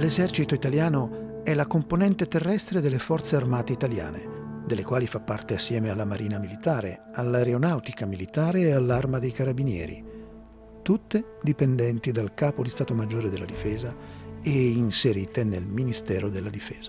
L'esercito italiano è la componente terrestre delle forze armate italiane, delle quali fa parte assieme alla Marina Militare, all'Aeronautica Militare e all'Arma dei Carabinieri, tutte dipendenti dal Capo di Stato Maggiore della Difesa e inserite nel Ministero della Difesa.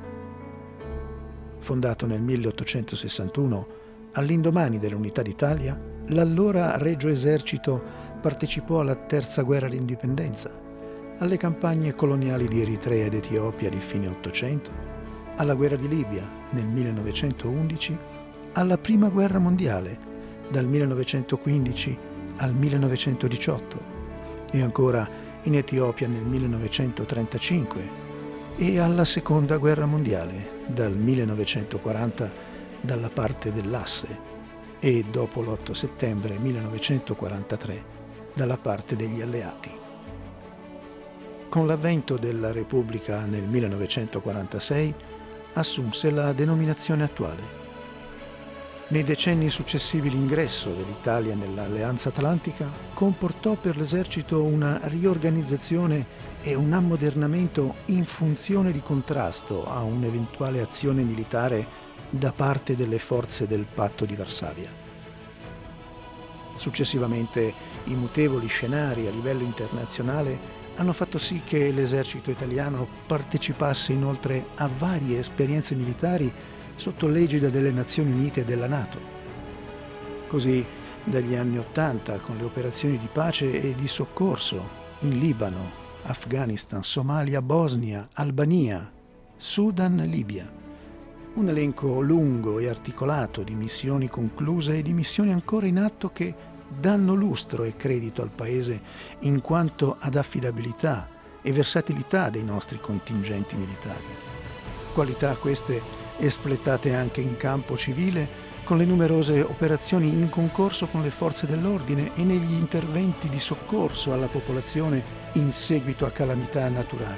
Fondato nel 1861, all'indomani dell'Unità d'Italia, l'allora Regio Esercito partecipò alla Terza Guerra d'Indipendenza, alle campagne coloniali di Eritrea ed Etiopia di fine Ottocento, alla guerra di Libia nel 1911, alla Prima Guerra Mondiale dal 1915 al 1918 e ancora in Etiopia nel 1935 e alla Seconda Guerra Mondiale dal 1940 dalla parte dell'Asse e dopo l'8 settembre 1943 dalla parte degli alleati. Con l'avvento della Repubblica nel 1946 assunse la denominazione attuale. Nei decenni successivi l'ingresso dell'Italia nell'Alleanza Atlantica comportò per l'esercito una riorganizzazione e un ammodernamento in funzione di contrasto a un'eventuale azione militare da parte delle forze del Patto di Varsavia. Successivamente i mutevoli scenari a livello internazionale hanno fatto sì che l'esercito italiano partecipasse inoltre a varie esperienze militari sotto l'egida delle Nazioni Unite e della NATO. Così, dagli anni '80, con le operazioni di pace e di soccorso in Libano, Afghanistan, Somalia, Bosnia, Albania, Sudan, Libia. Un elenco lungo e articolato di missioni concluse e di missioni ancora in atto che danno lustro e credito al Paese in quanto ad affidabilità e versatilità dei nostri contingenti militari. Qualità queste espletate anche in campo civile con le numerose operazioni in concorso con le forze dell'ordine e negli interventi di soccorso alla popolazione in seguito a calamità naturali.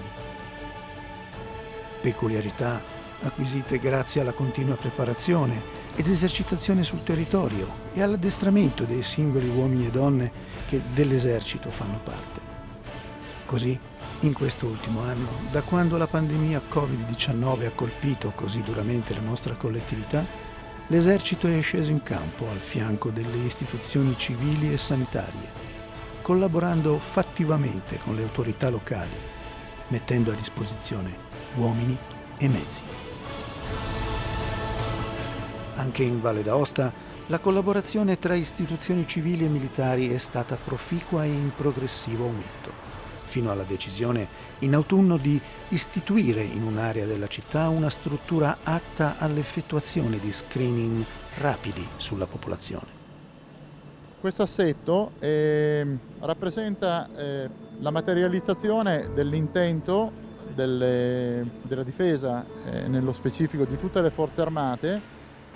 Peculiarità acquisite grazie alla continua preparazione ed esercitazione sul territorio e all'addestramento dei singoli uomini e donne che dell'esercito fanno parte. Così, in questo ultimo anno, da quando la pandemia Covid-19 ha colpito così duramente la nostra collettività, l'esercito è sceso in campo al fianco delle istituzioni civili e sanitarie, collaborando fattivamente con le autorità locali, mettendo a disposizione uomini e mezzi. Anche in Valle d'Aosta la collaborazione tra istituzioni civili e militari è stata proficua e in progressivo aumento, fino alla decisione in autunno di istituire in un'area della città una struttura atta all'effettuazione di screening rapidi sulla popolazione. Questo assetto rappresenta la materializzazione dell'intento della difesa, nello specifico di tutte le forze armate,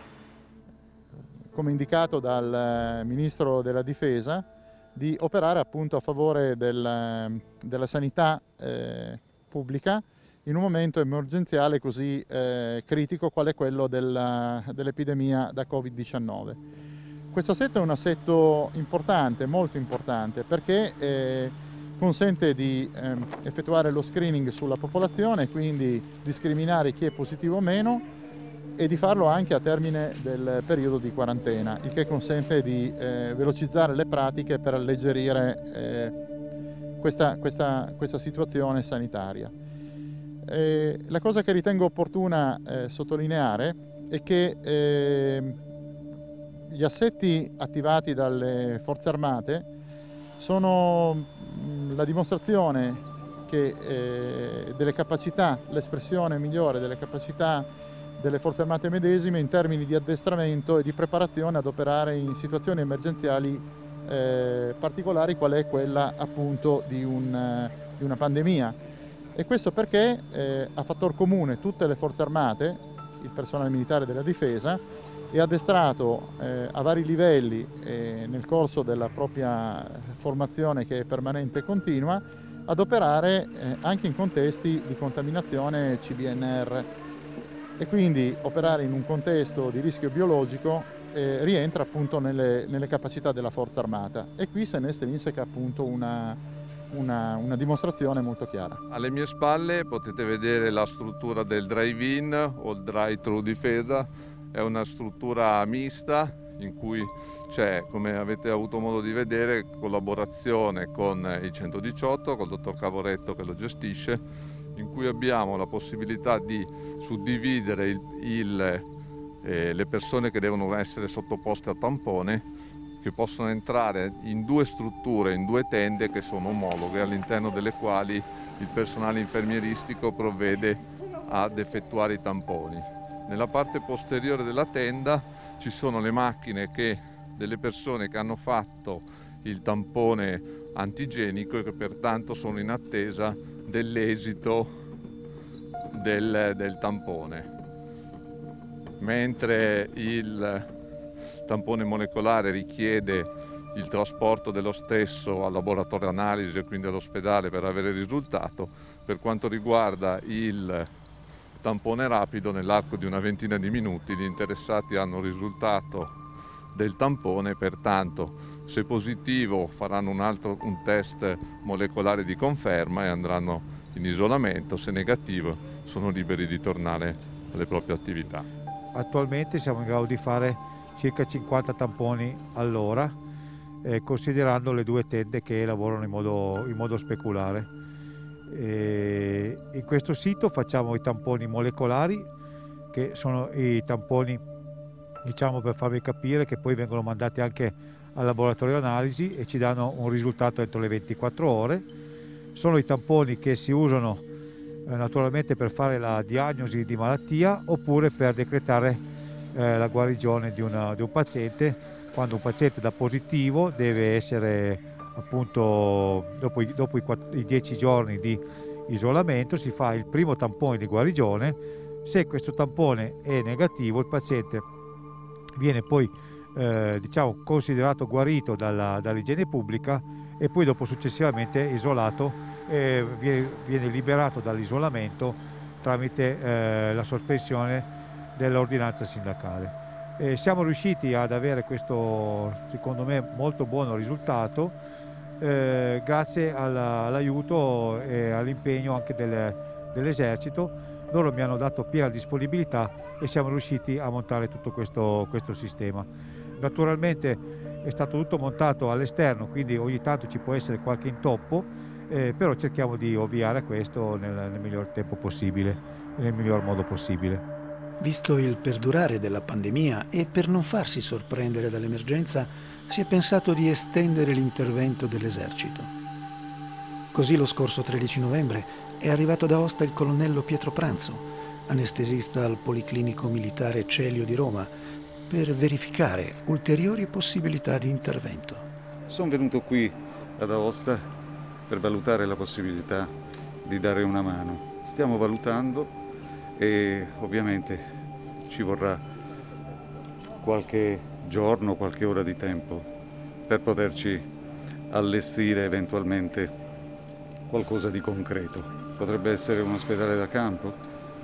come indicato dal Ministro della Difesa, di operare appunto a favore della sanità pubblica in un momento emergenziale così critico qual è quello dell'epidemia da Covid-19. Questo assetto è un assetto importante, molto importante, perché consente di effettuare lo screening sulla popolazione, quindi discriminare chi è positivo o meno, e di farlo anche a termine del periodo di quarantena, il che consente di velocizzare le pratiche per alleggerire questa situazione sanitaria. La cosa che ritengo opportuna sottolineare è che gli assetti attivati dalle forze armate sono la dimostrazione che delle capacità, l'espressione migliore delle capacità delle forze armate medesime in termini di addestramento e di preparazione ad operare in situazioni emergenziali particolari, qual è quella appunto di una pandemia. E questo perché a fattor comune tutte le forze armate, il personale militare della difesa, è addestrato a vari livelli nel corso della propria formazione, che è permanente e continua, ad operare anche in contesti di contaminazione CBNR. E quindi operare in un contesto di rischio biologico rientra appunto nelle capacità della forza armata, e qui se ne estrinseca appunto una una dimostrazione molto chiara. Alle mie spalle potete vedere la struttura del drive-in o il drive-thru difesa. È una struttura mista in cui c'è, come avete avuto modo di vedere, collaborazione con il 118, col dottor Cavoretto che lo gestisce, in cui abbiamo la possibilità di suddividere le persone che devono essere sottoposte a tampone, che possono entrare in due strutture, in due tende che sono omologhe, all'interno delle quali il personale infermieristico provvede ad effettuare i tamponi. Nella parte posteriore della tenda ci sono le macchine delle persone che hanno fatto il tampone antigenico e che pertanto sono in attesa dell'esito del tampone. Mentre il tampone molecolare richiede il trasporto dello stesso al laboratorio analisi e quindi all'ospedale per avere il risultato, per quanto riguarda il tampone rapido, nell'arco di una ventina di minuti gli interessati hanno il risultato del tampone, pertanto se positivo faranno un test molecolare di conferma e andranno in isolamento, se negativo sono liberi di tornare alle proprie attività. Attualmente siamo in grado di fare circa 50 tamponi all'ora, considerando le due tende che lavorano in modo speculare. In questo sito facciamo i tamponi molecolari, che sono i tamponi, diciamo, per farvi capire, che poi vengono mandati anche al laboratorio analisi e ci danno un risultato entro le 24 ore. Sono i tamponi che si usano naturalmente per fare la diagnosi di malattia oppure per decretare la guarigione di un paziente. Quando un paziente dà positivo deve essere, appunto, dopo i 10 giorni di isolamento si fa il primo tampone di guarigione. Se questo tampone è negativo, il paziente viene poi diciamo considerato guarito dall'igiene pubblica e poi dopo successivamente isolato, viene liberato dall'isolamento tramite la sospensione dell'ordinanza sindacale. Siamo riusciti ad avere questo, secondo me, molto buono risultato grazie all'aiuto e all'impegno anche dell'esercito. Loro mi hanno dato piena disponibilità e siamo riusciti a montare tutto questo sistema. Naturalmente è stato tutto montato all'esterno, quindi ogni tanto ci può essere qualche intoppo, però cerchiamo di ovviare a questo nel miglior tempo possibile, nel miglior modo possibile. Visto il perdurare della pandemia e per non farsi sorprendere dall'emergenza, si è pensato di estendere l'intervento dell'esercito. Così lo scorso 13 novembre è arrivato ad Aosta il colonnello Pietro Pranzo, anestesista al Policlinico Militare Celio di Roma, per verificare ulteriori possibilità di intervento. Sono venuto qui ad Aosta per valutare la possibilità di dare una mano. Stiamo valutando e ovviamente ci vorrà qualche giorno, qualche ora di tempo per poterci allestire eventualmente qualcosa di concreto. Potrebbe essere un ospedale da campo?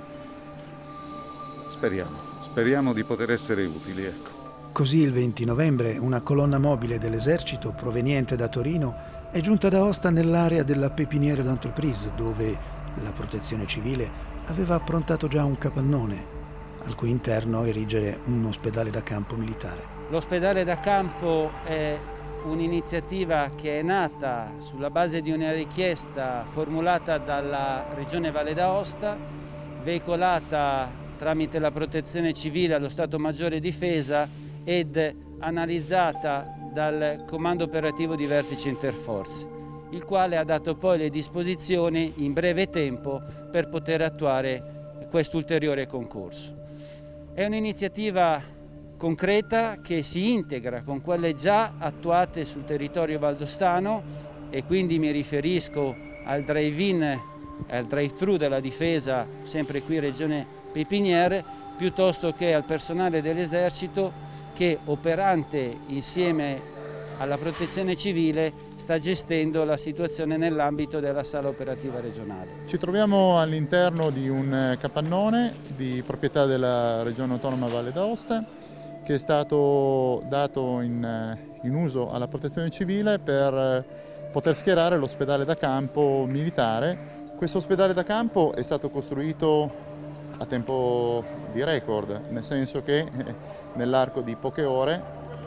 Speriamo di poter essere utili, ecco. Così il 20 novembre una colonna mobile dell'esercito proveniente da Torino è giunta ad Aosta nell'area della Pépinière d'Entreprise, dove la protezione civile aveva approntato già un capannone, al cui interno erigere un ospedale da campo militare. L'ospedale da campo è un'iniziativa che è nata sulla base di una richiesta formulata dalla Regione Valle d'Aosta, veicolata tramite la Protezione Civile allo Stato Maggiore Difesa ed analizzata dal Comando Operativo di Vertice Interforze, il quale ha dato poi le disposizioni in breve tempo per poter attuare quest'ulteriore concorso. È un'iniziativa concreta che si integra con quelle già attuate sul territorio valdostano e quindi mi riferisco al drive-in e al drive-thru della Difesa, sempre qui Regione Pépinière, piuttosto che al personale dell'esercito che, operante insieme alla Protezione Civile, sta gestendo la situazione nell'ambito della sala operativa regionale. Ci troviamo all'interno di un capannone di proprietà della Regione Autonoma Valle d'Aosta che è stato dato in uso alla Protezione Civile per poter schierare l'ospedale da campo militare. Questo ospedale da campo è stato costruito a tempo di record, nel senso che nell'arco di poche ore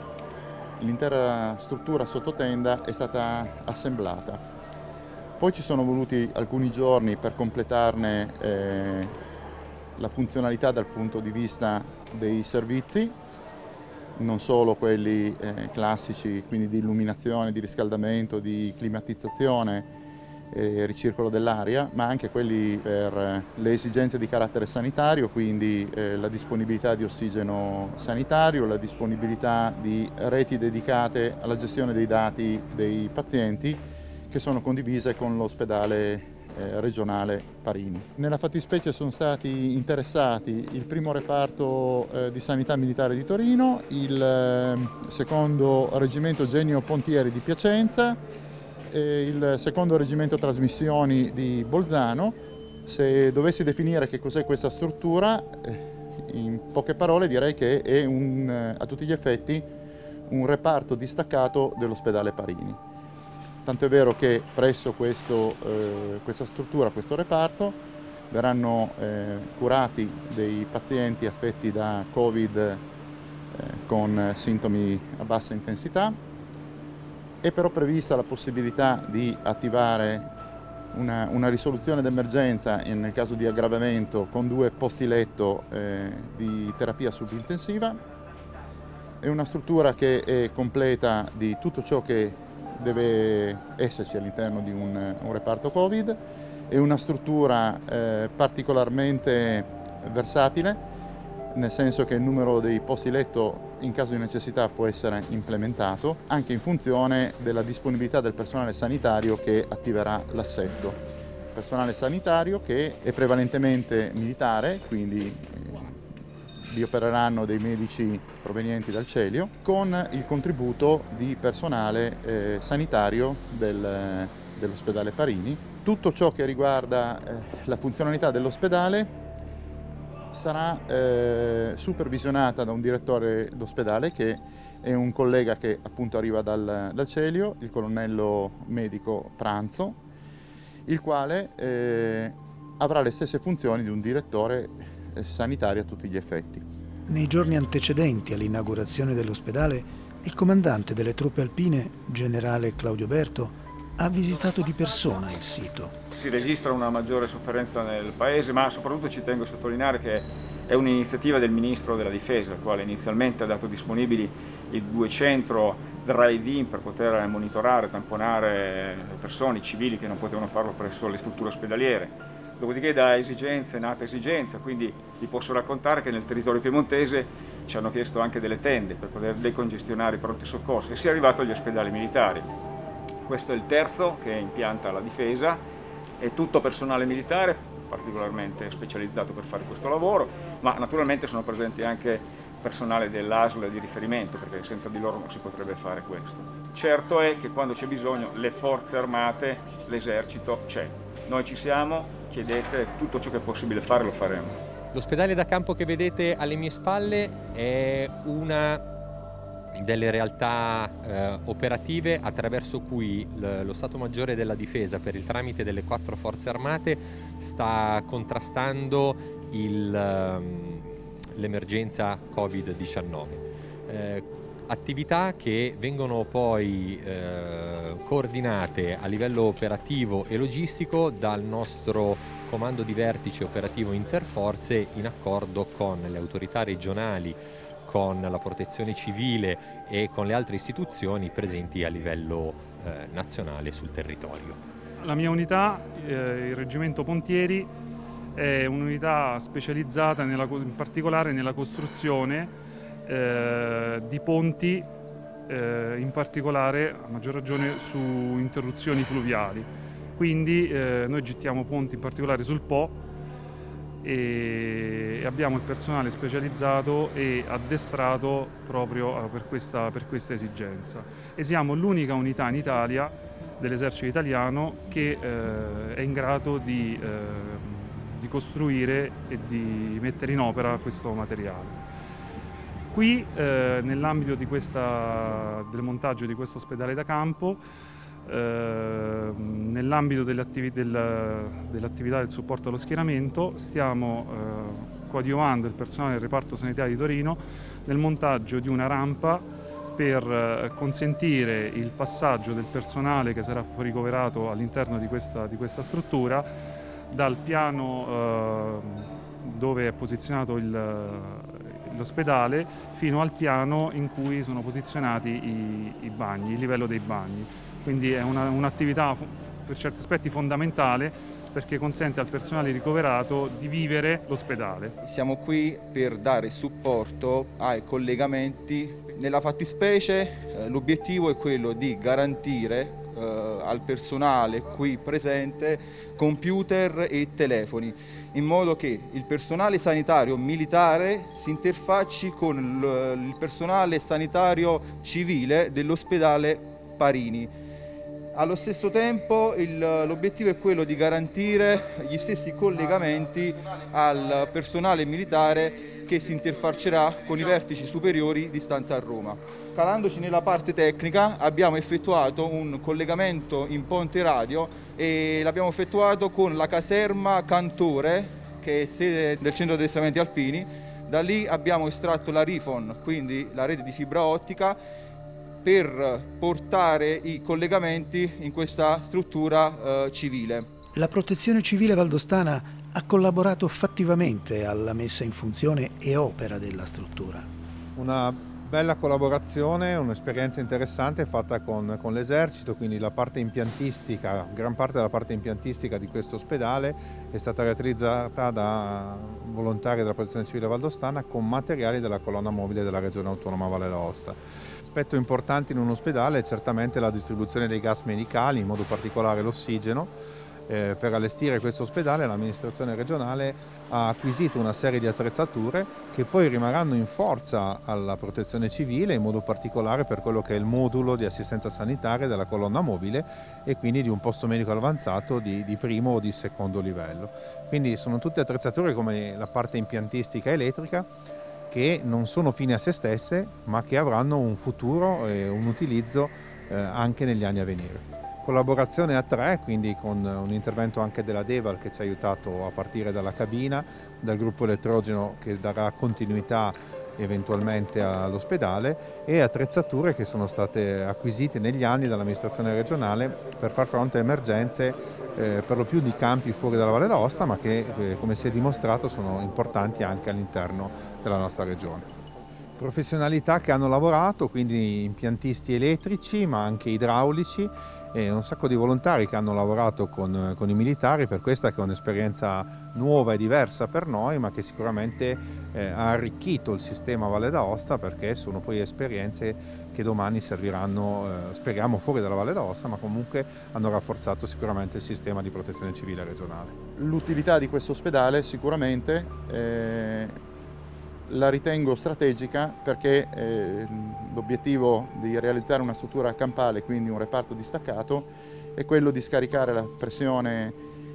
l'intera struttura sottotenda è stata assemblata. Poi ci sono voluti alcuni giorni per completarne la funzionalità dal punto di vista dei servizi, non solo quelli classici, quindi di illuminazione, di riscaldamento, di climatizzazione e ricircolo dell'aria, ma anche quelli per le esigenze di carattere sanitario, quindi la disponibilità di ossigeno sanitario, la disponibilità di reti dedicate alla gestione dei dati dei pazienti che sono condivise con l'ospedale regionale Parini. Nella fattispecie sono stati interessati il primo reparto di sanità militare di Torino, il secondo reggimento Genio Pontieri di Piacenza, il secondo reggimento trasmissioni di Bolzano. Se dovessi definire che cos'è questa struttura, in poche parole direi che è a tutti gli effetti un reparto distaccato dell'ospedale Parini. Tanto è vero che presso questa struttura, questo reparto, verranno curati dei pazienti affetti da Covid con sintomi a bassa intensità. È però prevista la possibilità di attivare una risoluzione d'emergenza nel caso di aggravamento con 2 posti letto di terapia subintensiva. È una struttura che è completa di tutto ciò che deve esserci all'interno di un reparto Covid. È una struttura particolarmente versatile, nel senso che il numero dei posti letto in caso di necessità può essere implementato anche in funzione della disponibilità del personale sanitario che attiverà l'assetto. Personale sanitario che è prevalentemente militare, quindi vi opereranno dei medici provenienti dal Celio, con il contributo di personale sanitario dell'ospedale Parini. Tutto ciò che riguarda la funzionalità dell'ospedale sarà supervisionata da un direttore d'ospedale che è un collega che appunto arriva dal Celio, il colonnello medico Pranzo, il quale avrà le stesse funzioni di un direttore sanitario a tutti gli effetti. Nei giorni antecedenti all'inaugurazione dell'ospedale, il comandante delle truppe alpine, generale Claudio Berto, ha visitato di persona il sito. Si registra una maggiore sofferenza nel paese, ma soprattutto ci tengo a sottolineare che è un'iniziativa del Ministro della Difesa, il quale inizialmente ha dato disponibili i 200 drive-in per poter monitorare e tamponare le persone, i civili che non potevano farlo presso le strutture ospedaliere. Dopodiché da esigenza è nata esigenza, quindi vi posso raccontare che nel territorio piemontese ci hanno chiesto anche delle tende per poter decongestionare i pronti soccorsi e si è arrivato agli ospedali militari. Questo è il terzo che impianta la Difesa, è tutto personale militare, particolarmente specializzato per fare questo lavoro, ma naturalmente sono presenti anche personale dell'ASL di riferimento, perché senza di loro non si potrebbe fare questo. Certo è che quando c'è bisogno le forze armate, l'esercito c'è. Noi ci siamo, chiedete, tutto ciò che è possibile fare lo faremo. L'ospedale da campo che vedete alle mie spalle è una delle realtà operative attraverso cui lo Stato Maggiore della Difesa, per il tramite delle 4 forze armate, sta contrastando l'emergenza Covid-19. Attività che vengono poi coordinate a livello operativo e logistico dal nostro comando di vertice operativo interforze in accordo con le autorità regionali, con la protezione civile e con le altre istituzioni presenti a livello nazionale sul territorio. La mia unità, il Reggimento Pontieri, è un'unità specializzata in particolare nella costruzione di ponti, in particolare a maggior ragione su interruzioni fluviali. Quindi noi gettiamo ponti in particolare sul Po e abbiamo il personale specializzato e addestrato proprio per questa esigenza. E siamo l'unica unità in Italia dell'esercito italiano che è in grado di costruire e di mettere in opera questo materiale. Qui nell'ambito del montaggio di questo ospedale da campo Nell'ambito dell'attività del supporto allo schieramento stiamo coadiuvando il personale del reparto sanitario di Torino nel montaggio di una rampa per consentire il passaggio del personale che sarà ricoverato all'interno di questa struttura dal piano dove è posizionato l'ospedale fino al piano in cui sono posizionati i bagni, il livello dei bagni. Quindi è un'attività per certi aspetti fondamentale, perché consente al personale ricoverato di vivere l'ospedale. Siamo qui per dare supporto ai collegamenti. Nella fattispecie l'obiettivo è quello di garantire al personale qui presente computer e telefoni, in modo che il personale sanitario militare si interfacci con il personale sanitario civile dell'ospedale Parini. Allo stesso tempo l'obiettivo è quello di garantire gli stessi collegamenti al personale militare che si interfaccerà con i vertici superiori di stanza a Roma. Calandoci nella parte tecnica, abbiamo effettuato un collegamento in ponte radio e l'abbiamo effettuato con la caserma Cantore, che è sede del centro di addestramenti alpini. Da lì abbiamo estratto la Rifon, quindi la rete di fibra ottica, per portare i collegamenti in questa struttura civile. La Protezione Civile Valdostana ha collaborato fattivamente alla messa in funzione e opera della struttura. Una bella collaborazione, un'esperienza interessante fatta con l'esercito, quindi la parte impiantistica, gran parte della parte impiantistica di questo ospedale è stata realizzata da volontari della Protezione Civile Valdostana con materiali della colonna mobile della Regione Autonoma Valle d'Aosta. Aspetto importante in un ospedale è certamente la distribuzione dei gas medicali, in modo particolare l'ossigeno. Per allestire questo ospedale l'amministrazione regionale ha acquisito una serie di attrezzature che poi rimarranno in forza alla protezione civile, in modo particolare per quello che è il modulo di assistenza sanitaria della colonna mobile e quindi di un posto medico avanzato di primo o di secondo livello. Quindi sono tutte attrezzature come la parte impiantistica elettrica che non sono fini a se stesse, ma che avranno un futuro e un utilizzo anche negli anni a venire. Collaborazione a tre, quindi con un intervento anche della Deval che ci ha aiutato a partire dalla cabina, dal gruppo elettrogeno che darà continuità eventualmente all'ospedale, e attrezzature che sono state acquisite negli anni dall'amministrazione regionale per far fronte a emergenze per lo più di campi fuori dalla Valle d'Aosta, ma che come si è dimostrato sono importanti anche all'interno della nostra regione. Professionalità che hanno lavorato, quindi impiantisti elettrici ma anche idraulici, e un sacco di volontari che hanno lavorato con i militari, per questa che è un'esperienza nuova e diversa per noi, ma che sicuramente ha arricchito il sistema Valle d'Aosta, perché sono poi esperienze che domani serviranno, speriamo, fuori dalla Valle d'Aosta, ma comunque hanno rafforzato sicuramente il sistema di protezione civile regionale. L'utilità di questo ospedale sicuramente la ritengo strategica, perché l'obietno di realizzare una struttura campale, quindi un reparto distaccato, è quello di scaricare la pressione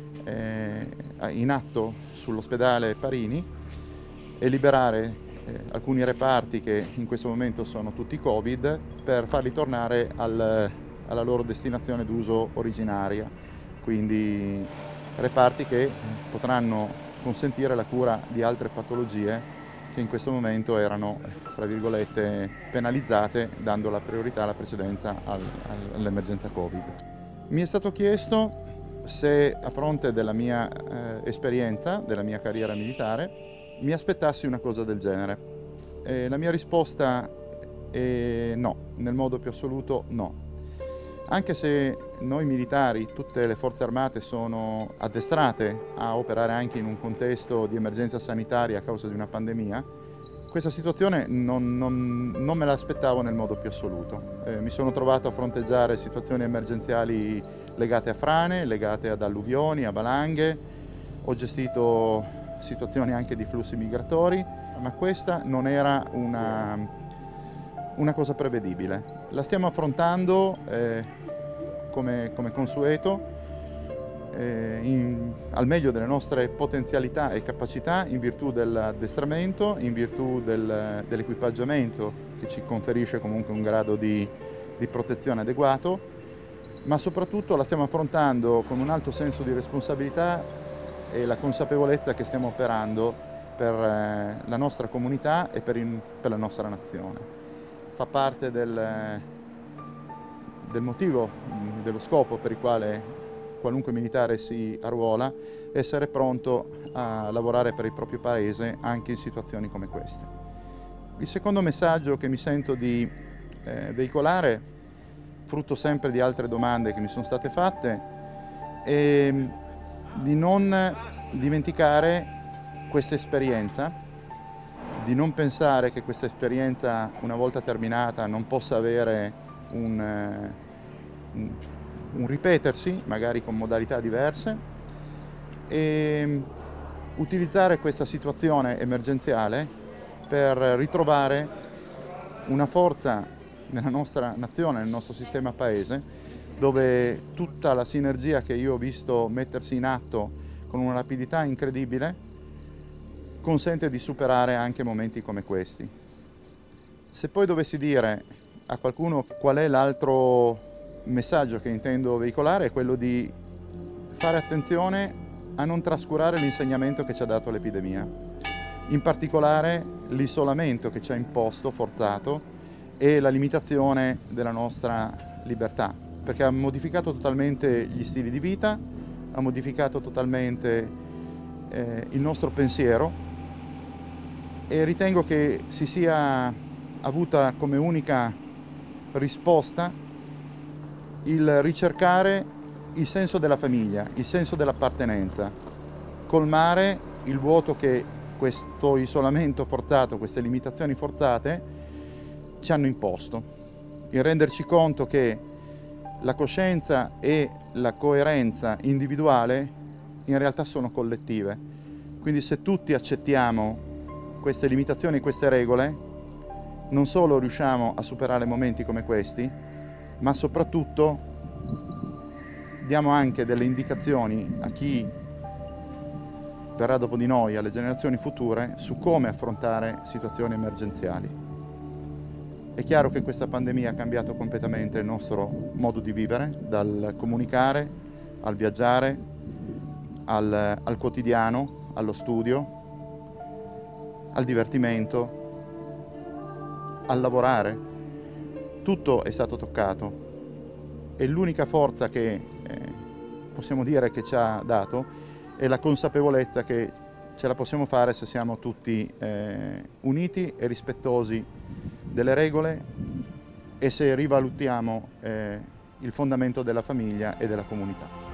in atto sull'ospedale Parini e liberare alcuni reparti che in questo momento sono tutti Covid, per farli tornare alla loro destinazione d'uso originaria, quindi reparti che potranno consentire la cura di altre patologie che in questo momento erano, fra virgolette, penalizzate, dando la priorità, la precedenza all'emergenza Covid. Mi è stato chiesto se, a fronte della mia esperienza, della mia carriera militare, mi aspettassi una cosa del genere. La mia risposta è no, nel modo più assoluto no. Anche se noi militari, tutte le forze armate, sono addestrate a operare anche in un contesto di emergenza sanitaria a causa di una pandemia, questa situazione non me l'aspettavo nel modo più assoluto. Mi sono trovato a fronteggiare situazioni emergenziali legate a frane, legate ad alluvioni, a valanghe, ho gestito situazioni anche di flussi migratori, ma questa non era una cosa prevedibile. La stiamo affrontando come consueto, al meglio delle nostre potenzialità e capacità, in virtù dell'addestramento, in virtù dell'equipaggiamento che ci conferisce comunque un grado di protezione adeguato, ma soprattutto la stiamo affrontando con un alto senso di responsabilità e la consapevolezza che stiamo operando per la nostra comunità e per la nostra nazione. Fa parte del motivo, dello scopo per il quale qualunque militare si arruola, essere pronto a lavorare per il proprio paese anche in situazioni come queste. Il secondo messaggio che mi sento di veicolare, frutto sempre di altre domande che mi sono state fatte, è di non dimenticare questa esperienza, di non pensare che questa esperienza, una volta terminata, non possa avere un ripetersi, magari con modalità diverse, e utilizzare questa situazione emergenziale per ritrovare una forza nella nostra nazione, nel nostro sistema paese, dove tutta la sinergia che io ho visto mettersi in atto con una rapidità incredibile consente di superare anche momenti come questi. Se poi dovessi dire a qualcuno qual è l'altro messaggio che intendo veicolare, è quello di fare attenzione a non trascurare l'insegnamento che ci ha dato l'epidemia, in particolare l'isolamento che ci ha imposto, forzato, e la limitazione della nostra libertà, perché ha modificato totalmente gli stili di vita, ha modificato totalmente il nostro pensiero, e ritengo che si sia avuta come unica risposta il ricercare il senso della famiglia, il senso dell'appartenenza, colmare il vuoto che questo isolamento forzato, queste limitazioni forzate ci hanno imposto, il renderci conto che la coscienza e la coerenza individuale in realtà sono collettive. Quindi se tutti accettiamo queste limitazioni e queste regole, non solo riusciamo a superare momenti come questi, ma soprattutto diamo anche delle indicazioni a chi verrà dopo di noi, alle generazioni future, su come affrontare situazioni emergenziali. È chiaro che questa pandemia ha cambiato completamente il nostro modo di vivere, dal comunicare, al viaggiare, al quotidiano, allo studio, al divertimento, al lavorare. Tutto è stato toccato e l'unica forza che possiamo dire che ci ha dato è la consapevolezza che ce la possiamo fare se siamo tutti uniti e rispettosi delle regole e se rivalutiamo il fondamento della famiglia e della comunità.